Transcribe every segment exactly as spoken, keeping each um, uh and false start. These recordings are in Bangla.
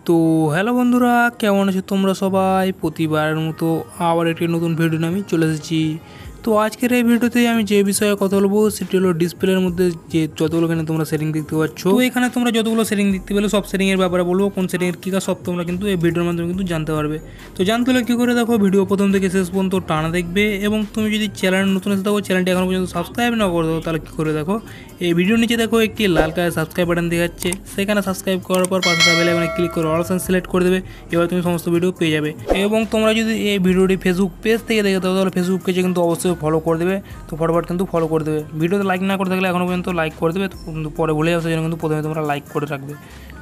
তো হ্যালো বন্ধুরা, কেমন আছো তোমরা সবাই? প্রতিবারের মতো আবার একটি নতুন ভিডিও নিয়ে আমি চলে এসেছি। তো আজকের এই ভিডিওতে আমি যে বিষয়ে কথা বলবো সেটি হলো ডিসপ্লের মধ্যে যে যতগুলো এখানে তোমরা সেটিং দেখতে পাচ্ছ। তো এখানে তোমরা যতগুলো সেটিং দেখতে পেলে সব সেটিংয়ের ব্যাপারে বলবো, কোন সেটিংয়ের কী কাজ সব তোমরা কিন্তু এই ভিডিওর মাধ্যমে কিন্তু জানতে পারবে। তো জানতে হলে কী করে দেখো, ভিডিও প্রথম থেকে শেষ পর্যন্ত টানা দেখবে। এবং তুমি যদি চ্যানেল নতুন এসে থাকো, চ্যানেলটি এখনো পর্যন্ত সাবস্ক্রাইব না করে দাও, তাহলে কী করে দেখো এই ভিডিওর নিচে দেখো একটি লাল কালার সাবস্ক্রাইব বাটন দেখাচ্ছে। সেখানে সাবস্ক্রাইব করার পর পাশে বেল আইকনে ক্লিক করে অল অপশন সিলেক্ট করে দেবে। এবার তুমি সমস্ত ভিডিও পেয়ে যাবে। এবং তোমরা যদি এই ভিডিওটি ফেসবুক পেজ থেকে দেখে থাকো, তাহলে ফেসবুক পেজে কিন্তু অবশ্যই ফলো করে দেবে। তো ফটোফট কিন্তু ফলো করে দেবে। ভিডিওতে লাইক না করে থাকলে এখনও পর্যন্ত লাইক করে দেবে, কিন্তু পরে ভুলে যাবে, সেজন্য কিন্তু প্রথমে তোমরা লাইক করে রাখবে।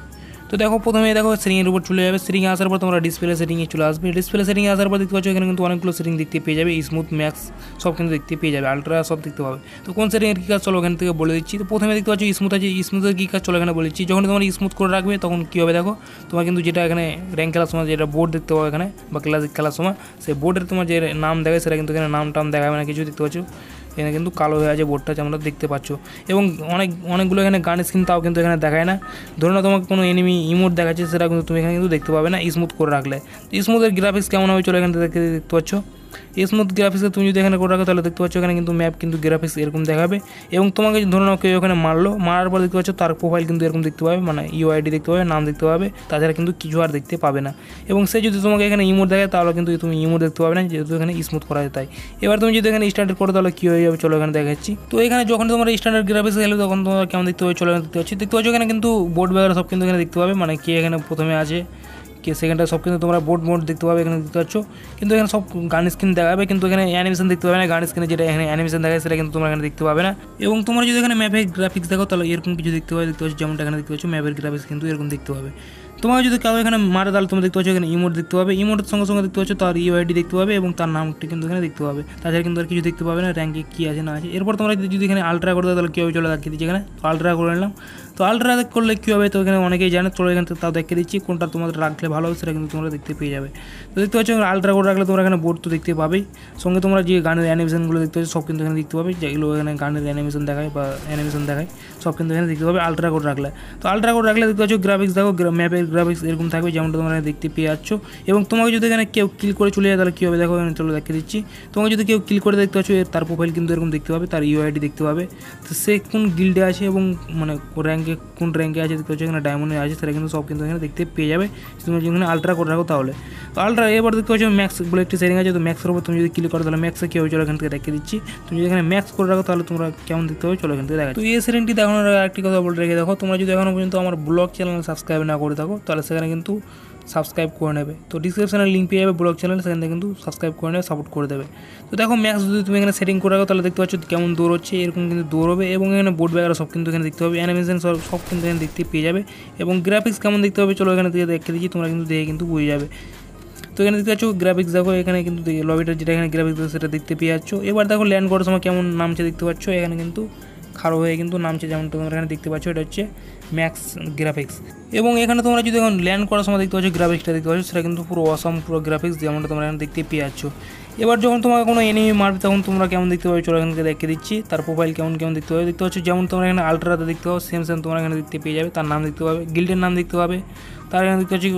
তো দেখো প্রথমে দেখো সেটিংয়ের উপর চলে যাবে। সেটিংয়ে আসার পর তোমরা ডিসপ্লে সেটিংয়ে চলে আসবে। ডিসপ্লে সেটিংয়ে আসার পর দেখতে পাচ্ছ এখানে কিন্তু অনেকগুলো সেটিং দেখতে পেয়ে যাবে। স্মুথ, ম্যাক্স সব কিন্তু দেখতে পেয়ে যাবে, আলট্রা সব দেখতে পাবে। তো কোন সেটিংয়ের কী কাজ চলো এখান থেকে বলে দিচ্ছি। তো প্রথমে দেখতে পাচ্ছ স্মুথ আছে, স্মুথের কী কাজ চলো এখানে বলে দিচ্ছি। যখন তোমরা স্মুথ করে রাখবে তখন কী হবে দেখো, তোমার কিন্তু যেটা এখানে র্যাঙ্ক খেলার সময় যেটা বোর্ড দেখতে পাবে এখানে, বা ক্লাসিক খেলার সময় সেই বোর্ডের তোমার যে নাম দেখায় সেটা কিন্তু এখানে নাম টাম দেখাবে না, কিছু দেখতে পাচ্ছ এখানে কিন্তু কালো হয়ে আছে বোর্ডটা, আমরা দেখতে পাচ্ছ। এবং অনেক অনেকগুলো এখানে গান স্ক্রিন তাও কিন্তু এখানে দেখায় না। ধরুন তোমাকে কোনো এনিমি ইমোট দেখাচ্ছে, সেটা কিন্তু তুমি এখানে কিন্তু দেখতে পাবে না স্মুথ করে রাখলে। স্মুথের গ্রাফিক্স কেমন হবে চলো এখানে দেখতে দেখতে পাচ্ছ। স্মুথ গ্রাফিক্সে তুমি যদি এখানে করে রাখো তাহলে দেখতে পাচ্ছ এখানে কিন্তু ম্যাপ কিন্তু গ্রাফিক্স এরকম দেখাবে। এবং তোমাকে ধরুন কেউ ওখানে মারলো, মারার পর দেখতে পাচ্ছ তার প্রোফাইল কিন্তু এরকম দেখতে পাবে, মানে ইউআইডি দেখতে পাবে, নাম দেখতে পাবে, তাছাড়া কিন্তু কিছু আর দেখতে পাবে না। এবং সে যদি তোমাকে এখানে ইমোট দেখায় তাহলে কিন্তু তুমি ইমোট দেখতে পাবে না, যেহেতু এখানে স্মুথ করা যায়। তাই এবার তুমি যদি এখানে স্ট্যান্ডার্ড করো তাহলে কী হয়ে যাবে চলো এখানে দেখাচ্ছি। তো এখানে যখন তোমার স্ট্যান্ডার্ড গ্রাফিক্স গেলে তখন তোমার কেমন দেখতে পাবে চলো এখানে দেখতে পাচ্ছি। দেখতে পাচ্ছ এখানে কিন্তু বোর্ড ব্যাগার সব কিন্তু এখানে দেখতে পাবে, মানে কে এখানে প্রথমে আছে কে সেকেন্ডটা সব কিন্তু তোমরা বোর্ড মোড দেখতে পাবে এখানে দেখতে পাচ্ছ। কিন্তু এখানে সব গান স্ক্রিন দেখাবে, কিন্তু এখানে অ্যানিমেশন দেখতে পাবে না। গান স্ক্রিনে যেটা এখানে অ্যানিমেশন দেখায় সেটা কিন্তু তোমরা এখানে দেখতে পাবে না। এবং তোমরা যদি এখানে ম্যাপের গ্রাফিক্স দেখো তাহলে এরকম কিছু দেখতে পাবে, দেখতে পাচ্ছ যেমনটা এখানে দেখতে পাচ্ছ ম্যাপের গ্রাফিক্স কিন্তু এরকম দেখতে পাবে। তোমার যদি কেউ এখানে মারে তাহলে তোমরা দেখতে পাচ্ছ এখানে ইমোট দেখতে পাবে, ইমোটের সঙ্গে সঙ্গে দেখতে পাচ্ছ তার ইউআইডি দেখতে পাবে এবং তার নামটি কিন্তু এখানে দেখতে পাবে। তাছাড়া কিন্তু আর কিছু দেখতে পাবে না, র্যাঙ্কে কী আছে না আছে। এরপর তোমরা যদি এখানে আলট্রা করে দাও তাহলে কী হবে চলে দেখিয়ে দিচ্ছি এখানে। তো আলট্রা করে নিলাম। তো আলট্রা করলে কী হবে তো এখানে অনেকেই জানে, চলো এখানে তাও দেখিয়ে দিচ্ছি কোনটা তোমাদের রাখলে ভালো হবে সেটা কিন্তু তোমরা দেখতে পেয়ে যাবে। তো দেখতে পাচ্ছ আলট্রা করে রাখলে তোমরা এখানে বোর্ড তো দেখতে পাবেই, সঙ্গে তোমরা যে গানের অ্যানিমেশনগুলো দেখতে পাচ্ছ সব কিন্তু এখানে দেখতে পাবে, যেগুলো এখানে গানের অ্যানিমেশন দেখায় বা অ্যানিমেশন দেখায় সব কিন্তু এখানে দেখতে পাবে আলট্রা করে রাখলে। তো আলট্রা করে রাখলে দেখতে পাচ্ছ গ্রাফিক্স দেখো, ম্যাপের গ্রাফিক্স এরকম থাকবে যেমনটা তোমরা দেখতে পেয়ে যাচ্ছ। এবং তোমাকে যদি এখানে কেউ ক্লিক করে চলে যায় তাহলে কী হবে দেখো এখানে চলো দেখিয়ে দিচ্ছি। তোমাকে যদি কেউ ক্লিক করে দেখতে পাচ্ছ তার প্রোফাইল কিন্তু এরকম দেখতে পাবে, তার ইউআইডি দেখতে পাবে, তো সে কোন গিল্ডে আছে এবং মানে র্যাঙ্কে কোন র্যাঙ্কে আছে দেখতে পাচ্ছ, এখানে ডায়মন্ডে আছে সেটা কিন্তু সব কিন্তু এখানে দেখতে পেয়ে যাবে তুমি যেখানে আলট্রা করে রাখো তাহলে। তো আলট্রা এবার দেখতে পাচ্ছ ম্যাক্স বলে একটি সেটিং আছে। তো ম্যাক্সের উপর তুমি যদি ক্লিক করো তাহলে ম্যাক্সে কী হবে চলো এখান থেকে দেখিয়ে দিচ্ছি। তুমি যদি এখানে ম্যাক্স করে রাখো তাহলে তোমরা কেমন দেখতে হবে চলো এখান থেকে দেখো। তো এই সেটিংটি দেখানোর আরেকটি কথা বলে রেখে দেখো, তোমরা যদি এখনও পর্যন্ত আমার ব্লগ চ্যানেল সাবস্ক্রাইব না করে থাকো তাহলে সেখানে কিন্তু সাবস্ক্রাইব করে নেবে। তো ডিসক্রিপশনে লিঙ্ক পেয়ে যাবে ব্লগ চ্যানেল, সেখান থেকে কিন্তু সাবস্ক্রাইব করে নেবে, সাপোর্ট করে দেবে। তো দেখো ম্যাক্স যদি তুমি এখানে সেটিং করে রাখো তাহলে দেখতে পাচ্ছ কেমন দৌড় হচ্ছে, এরকম কিন্তু দৌড়বে। এবং এখানে বোর্ড ব্যাগার সব কিন্তু এখানে দেখতে হবে, অ্যানিমেশন সব সব কিন্তু এখানে দেখতে পেয়ে যাবে। এবং গ্রাফিক্স কেমন দেখতে হবে চলো এখানে থেকে দেখে দিচ্ছি, তোমরা কিন্তু দেখে কিন্তু বুঝে যাবে। তো এখানে দেখতে পাচ্ছ গ্রাফিক্স দেখো, এখানে কিন্তু লবিটার যেটা এখানে গ্রাফিক্স সেটা দেখতে পেয়ে যাচ্ছ। এবার দেখো ল্যান্ড করার সময় কেমন নামছে দেখতে পাচ্ছ, এখানে কিন্তু খারাপ হয়ে কিন্তু নামছে যেমন তোমরা এখানে দেখতে পাচ্ছ, এটা হচ্ছে ম্যাক্স গ্রাফিক্স। এবং এখানে তোমরা যদি এখন ল্যান্ড করার সময় দেখতে পাচ্ছ গ্রাফিক্সটা দেখতে পাচ্ছ, সেটা কিন্তু পুরো অসম পুরো গ্রাফিক্স যেমনটা তোমরা এখানে দেখতে পেয়ে যাচ্ছ। এবার যখন তোমাকে কোনো এনিমি মারবে তখন তোমরা কেমন দেখতে পাবে চলো এখান থেকে দেখে দিচ্ছি, তার প্রোফাইল কেমন কেমন দেখতে পাবে দেখতে পাচ্ছ, যেমন তোমরা এখানে আলট্রাতে দেখতে পাবো সেম সেম তোমরা এখানে দেখতে পেয়ে যাবে, তার নাম দেখতে পাবে, গিল্ডের নাম দেখতে পাবে, তার এখানে দেখতে পাচ্ছি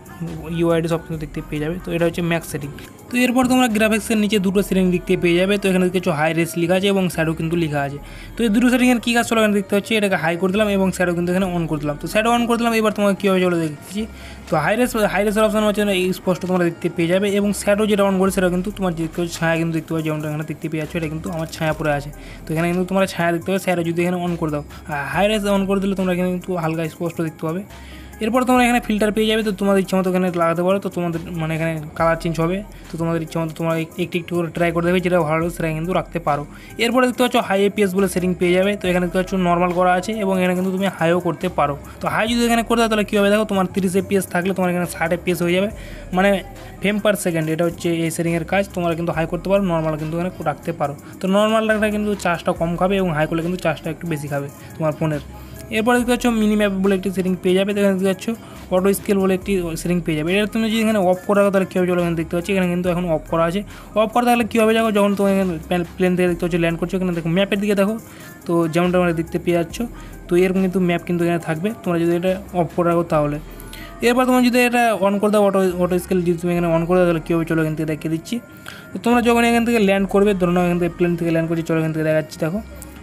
ইউআইডি সব কিন্তু দেখতে পেয়ে যাবে। তো এটা হচ্ছে ম্যাক্স সেটিং। তো এরপর তোমরা গ্রাফিক্সের নিচে দুটো সেটিং দেখতে পেয়ে যাবে। তো এখানে দেখতে হাই রেস লেখা আছে এবং শ্যাডো কিন্তু লেখা আছে। তো এই দুটো সেটিংয়ের কী কাজ চলো এখানে দেখতে পাচ্ছি, এটাকে হাই করে দিলাম এবং শ্যাডো কিন্তু এখানে অন করে দিলাম। তো শ্যাডো অন করে দিলাম, এবার তোমাকে কীভাবে চলো দেখছি। তো হাই রেস হাই রেসের অপশন হচ্ছে এই স্পষ্ট তোমরা দেখতে পেয়ে যাবে। এবং শ্যাডো যেটা অন করে সেটা কিন্তু তোমার যে ছায়া কিন্তু দেখতে পাবে, যেমনটা এখানে দেখতে পেয়ে যাচ্ছ এটা কিন্তু আমার ছায়া পড়ে আছে। তো এখানে কিন্তু তোমরা ছায়া দেখতে পাবে, শ্যাডো যদি এখানে অন করে দাও, হাই রেস অন করে দিলে তোমরা এখানে কিন্তু হালকা স্পষ্ট দেখতে পাবে। এরপর তোমরা এখানে ফিল্টার পেয়ে যাবে, তো তোমাদের ইচ্ছা মতো এখানে লাগাতে পারো। তো তোমাদের মানে এখানে কালার চেঞ্জ হবে, তো তোমাদের ইচ্ছা মতো তোমরা একটু একটু করে ট্রাই করে দেবে, যেটা ভালো সেটা কিন্তু রাখতে পারো। এরপরে দেখতে পাচ্ছ হাই এপিএস বলে সেটিং পেয়ে যাবে। তো এখানে দেখতে পাচ্ছ নর্মাল করা আছে এবং এখানে কিন্তু তুমি হাইও করতে পারো। তো হাই যদি এখানে করে দাও তাহলে কী হবে দেখো, তোমার তিরিশ এপিএস থাকলে তোমার এখানে ষাট এপিএস হয়ে যাবে, মানে ফ্রেম পার সেকেন্ড। এটা হচ্ছে এই সেটিংয়ের কাজ। তোমরা কিন্তু হাই করতে পারো, নর্মাল কিন্তু এখানে রাখতে পারো। তো নর্মাল রাখলে কিন্তু চার্জটা কম খাবে এবং হাই করলে কিন্তু চার্জটা একটু বেশি খাবে তোমার ফোনের। এরপরে দেখতে পাচ্ছ মিনি ম্যাপ বলে একটি সেটিং পেয়ে যাবে। এখানে দেখতে পাচ্ছ অটো স্কেল বলে একটি সেটিং পেয়ে যাবে। এটা তুমি যদি এখানে অফ করা রাখো তাহলে কী হবে চলো এখানে দেখতে পাচ্ছি, এখানে কিন্তু এখন অফ করা আছে। অফ করা থাকলে কী হবে দেখো, যখন তুমি এখানে প্লেন থেকে দেখতে পাচ্ছ ল্যান্ড করছো, এখানে দেখো ম্যাপের দিকে দেখো, তো যেমনটা আমরা দেখতে পেয়ে যাচ্ছ। তো এরকম কিন্তু ম্যাপ কিন্তু এখানে থাকবে তোমরা যদি এটা অফ করে রাখো তাহলে। এরপর তোমার যদি এটা অন করে দাও অটো অটো স্কেল যদি তুমি এখানে অন করে দাও তাহলে কীভাবে চলো এখান থেকে দেখিয়ে দিচ্ছি। তো তোমরা যখন এখান থেকে ল্যান্ড করবে, ধরুন এখান থেকে প্লেন থেকে ল্যান্ড করছি, চলো এখান থেকে দেখাচ্ছি। দেখো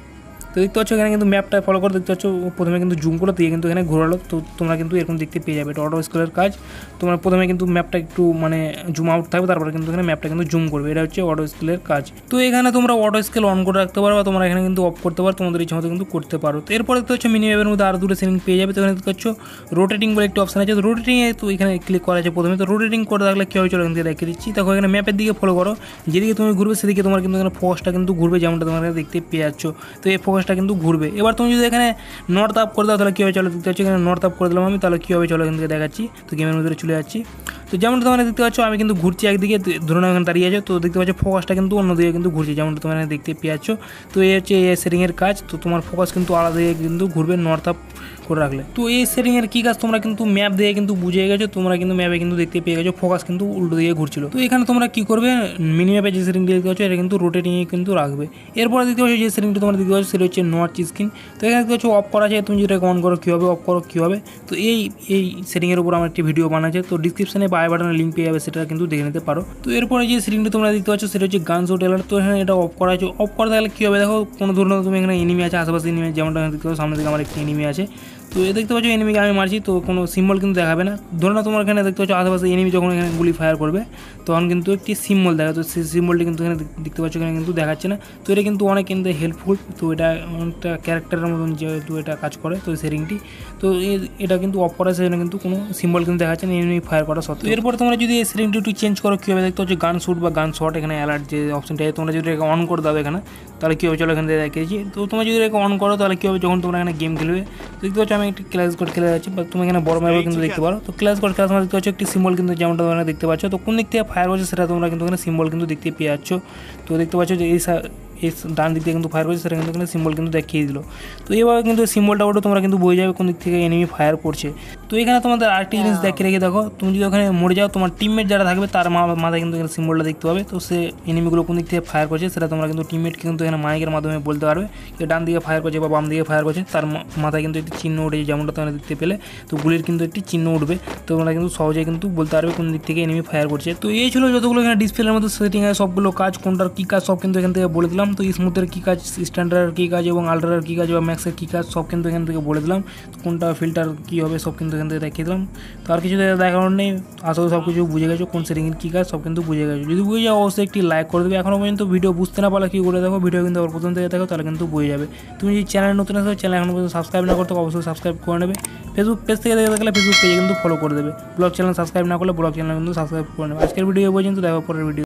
তো দেখতে পাচ্ছ এখানে কিন্তু ম্যাপটা ফলো করে দেখতে পাচ্ছ, প্রথমে কিন্তু জুম করে দিয়ে কিন্তু এখানে ঘোরালো। তো তোমরা কিন্তু এরকম দেখতে পেয়ে যাবে, এটা অটো স্কেলের কাজ। তোমরা প্রথমে কিন্তু ম্যাপটা একটু মানে জুম আউট থাকবে, তারপরে কিন্তু এখানে ম্যাপটা কিন্তু জুম করবে, এটা হচ্ছে অটো স্কেলের কাজ। তো এখানে তোমরা অটো স্কেল অন করে রাখতে পারো, বা তোমরা এখানে কিন্তু অফ করতে পারো, তোমাদের ইচ্ছা মতো কিন্তু করতে পারো। তো এরপরে দেখতে পাচ্ছ মিনি ম্যাপের মধ্যে আরও দুটো সেটিং পেয়ে যাবে। তো এখানে দেখতে পাচ্ছ রোটেটিং বলে একটি অপশন আছে, তো রোটেটিংয়ে তো এখানে ক্লিক করা আছে প্রথমে। তো রোটেটিং করে রাখলে কী হয় চলো এখান থেকে দেখিয়ে দিচ্ছি। দেখো এখানে ম্যাপের দিকে ফলো করো, যেদিকে তুমি ঘুরবে সেদিকে তোমার কিন্তু এখানে ফোকাসটা কিন্তু ঘুরবে, যেমনটা তোমরা দেখতে পেয়ে যাচ্ছ। তো এই ফোকাসটা কিন্তু ঘুরবে। এবার তুমি যদি এখানে নর্থ আপ করে দাও তাহলে কী হবে চলো দেখতে পাচ্ছি, এখানে নর্থ আপ করে দিলাম আমি, তাহলে কী হবে চলো এখান থেকে দেখাচ্ছি। তো গেমের মধ্যে চলে যাচ্ছি। তো যেমনটা তোমরা দেখতে পাচ্ছ আমি কিন্তু ঘুরছি একদিকে, ধরুন এখানে দাঁড়িয়ে আছে, তো দেখতে পাচ্ছ ফোকাসটা কিন্তু অন্যদিকে কিন্তু ঘুরছে, যেমনটা তোমরা দেখতে পেয়ে যাচ্ছ। তো এই হচ্ছে এই সেটিংয়ের কাজ। তো তোমার ফোকাস কিন্তু আলাদা দিকে কিন্তু ঘুরবে নর্থ আপ করে রাখলে। তো এই সেটিংয়ের কী কাজ তোমরা কিন্তু ম্যাপ দিয়ে কিন্তু বুঝে গেছো, তোমরা কিন্তু ম্যাপে কিন্তু দেখতে পেয়ে গেছো ফোকাস কিন্তু উল্টো দিকে ঘুরছিল। তো এখানে তোমরা কী করবে, মিনি ম্যাপে যে সেটিংটি দেখতে পাচ্ছ এটা কিন্তু রোটেটিংয়ে কিন্তু রাখবে। এরপরে দেখতে পাচ্ছ যে সেটিংটি তোমরা দেখতে পাচ্ছ সেটা হচ্ছে নর্থ স্ক্রিন। তো এখানে দেখতে পাচ্ছ অফ করা আছে, তুমি যেটা অন করো কীভাবে, অফ করো কীভাবে। তো এই এই সেটিংয়ের উপর আমার একটি ভিডিও বানাচ্ছে, তো ডিসক্রিপশনে বা আই বাটনের লিঙ্ক পেয়ে যাবে, সেটা কিন্তু দেখে নিতে পারো। তো এরপরে যে সেটিংটি তোমরা দেখতে পাচ্ছ সেটা হচ্ছে গান শট এলার্ট। তো এখানে এটা অফ করা আছে, অফ করে তাহলে কী হবে দেখো, কোনো ধরনের তুমি এখানে এনিমি আছে আশেপাশে এনিমি, যেমনটা দেখতে পাচ্ছ সামনে থেকে আমার একটি এনিমি আছে। তো এ দেখতে পাচ্ছ এনিমিকে আমি মারছি, তো কোনো সিম্বল কিন্তু দেখাবে না। ধরো না তোমার এখানে দেখতে পাচ্ছ আশেপাশে এনিমি যখন এখানে গুলি ফায়ার করবে তখন কিন্তু একটি সিম্বল দেখা, তো সেই সিম্বলটি কিন্তু এখানে দেখতে পাচ্ছ এখানে কিন্তু দেখাচ্ছে না। তো এটা কিন্তু অনেক কিন্তু হেল্পফুল। তো এটা অনেকটা ক্যারেক্টারের মতন যেহেতু এটা কাজ করে, তো সেটিংটি তো এটা কিন্তু অফ করা, সেজন্য কিন্তু কোনো সিম্বল কিন্তু দেখাচ্ছে না এনিমি ফায়ার করা সত্ত্বেও। এরপর তোমরা যদি এই সেটিংটি একটু চেঞ্জ করো কীভাবে দেখতে পাচ্ছ, গান শুট বা গান শট এখানে অ্যালার্ট যে অপশনটা আছে, তোমরা যদি এটা অন করে দাও এখানে তাহলে কী হবে চলো এখান থেকে দেখিয়েছি। তো তোমরা যদি এটা অন করো তাহলে কী হবে, যখন তোমরা এখানে গেম খেলবে দেখতে পাচ্ছ আমি একটি ক্লাস কোড খেলে যাচ্ছি, বা তুমি এখানে বড় ম্যাপে কিন্তু দেখতে পারো। তো ক্লাস কোড খেলার সময় দেখতে পাচ্ছ একটি সিম্বল কিন্তু যেমনটা তোমরা দেখতে পাচ্ছ। তো কোন দিক থেকে ফায়ার করছে সেটা তোমরা কিন্তু এখানে সিম্বল কিন্তু দেখতে পেয়ে যাচ্ছ। তো দেখতে পাচ্ছ যে এই এই ডান দিক থেকে কিন্তু ফায়ার করছে, সেটা কিন্তু এখানে সিম্বল কিন্তু দেখিয়ে দিল। তো এইভাবে কিন্তু সিম্বলটা ওটা তোমরা কিন্তু বুঝে যাবে কোন দিক থেকে এনিমি ফায়ার করছে। তো এখানে তোমাদের আরেকটি জিনিস দেখে রেখে দেখো, তুমি যদি ওখানে মরে যাও তোমার টিমমেট যারা থাকবে তার মাথায় কিন্তু এখানে সিম্বলটা দেখতে পাবে। তো সে এনিমিগুলো কোন দিক থেকে ফায়ার করছে সেটা তোমরা কিন্তু টিমমেটকে কিন্তু এখানে মাইকের মাধ্যমে বলতে পারবে, যে ডান দিকে ফায়ার করছে বা বাম দিকে ফায়ার করছে, তার মাথায় কিন্তু একটি চিহ্ন উঠেছে, যেমনটা তোমরা দেখতে পেলে। তো গুলির কিন্তু একটি চিহ্ন উঠবে, তো তোমরা কিন্তু সহজেই কিন্তু বলতে পারবে কোন দিক থেকে এনিমি ফায়ার করছে। তো এই ছিল যতগুলো এখানে ডিসপ্লের মধ্যে সেটিং আছে সবগুলো কাজ, কোনটার কী কাজ সব কিন্তু এখান থেকে বলে দিলাম। তো স্মুথের কী কাজ, স্ট্যান্ডার্ডের কী কাজ এবং আল্ট্রার কী কাজ বা ম্যাক্সের কী কাজ সব কিন্তু এখান থেকে বলে দিলাম। কোনটা ফিল্টার কী হবে সব কিন্তু এখান থেকে দেখিয়ে দিলাম। তো আর কিছু দেখানোর নেই, আসলে সব কিছু বুঝে গেছো, কোন সেটিংয়ের কী কাজ সব কিন্তু বুঝে গেছো। যদি বুঝে যাও অবশ্যই একটি লাইক করে দেবে। এখনও পর্যন্ত ভিডিও বুঝতে না পারলে কী করে দেখো, ভিডিও কিন্তু আবার প্রথম থেকে দেখো তাহলে কিন্তু বুঝে যাবে। তুমি যদি চ্যানেল নতুন আসো, চ্যানেল এখনও পর্যন্ত সাবস্ক্রাইব না করতে অবশ্যই সাবস্ক্রাইব করে নেবে। ফেসবুক পেজ থেকে দেখে থাকলে ফেসবুক পেজে কিন্তু ফলো করে দেবে। ব্লগ চ্যানেল সাবস্ক্রাইব না করলে ব্লগ চ্যানেল কিন্তু সাবস্ক্রাইব করে নেবে। আজকের ভিডিও পর্যন্ত দেখো, পরের ভিডিও।